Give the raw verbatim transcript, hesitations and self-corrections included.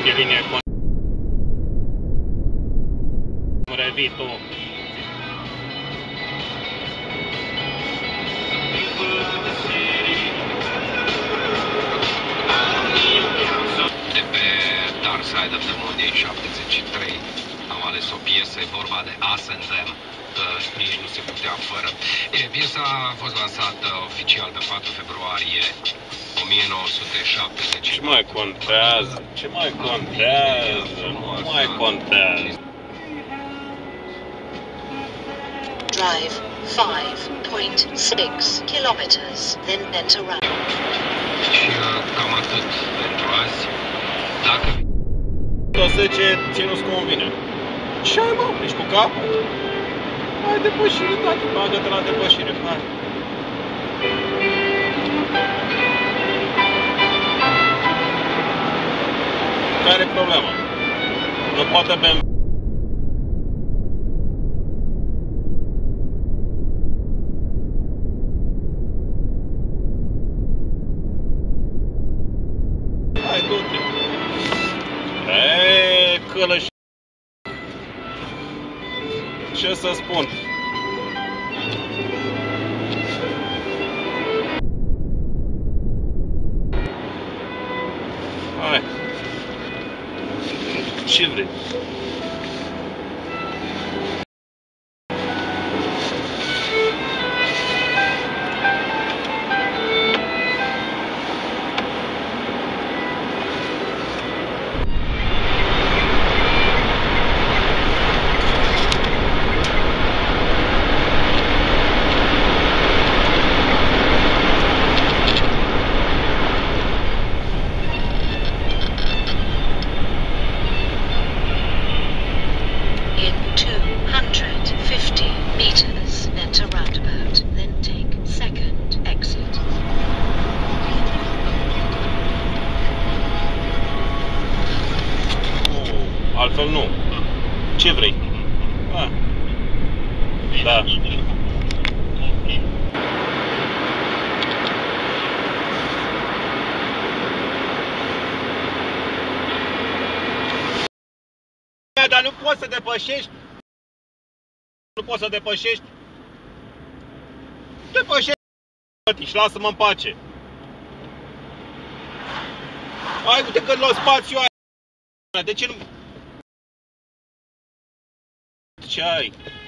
de linie con... Revito. De pe Dark Side of the Moon din șaptezeci și trei. Am ales o piesă, e vorba de Us and Them, că nici nu se putea fără. E, piesa a fost lansată oficial pe patru februarie o mie nouă sute șaptezeci. Ce mai contează? Ce mai contează? Nu mai contează. Drive five point six kilometers, then enter right. Și cam atât pentru azi. Dacă... o zece, ținuți cum vine. Ce ai, mă? Ești cu capul? Hai, depășire, tati, bagă-te la depășire, hai. Care e problema? Nu poate B M W. Hai, du-te. Eee, călăși. Ce să spun? Hai. Ce vrei? Altfel nu. Ce vrei? Ah. Da. Dar nu poți să depășești. Nu poți să depășești. Depășești și lasă-mă în pace. Ai, uite că la spațiu ai. De ce nu... Ce ai?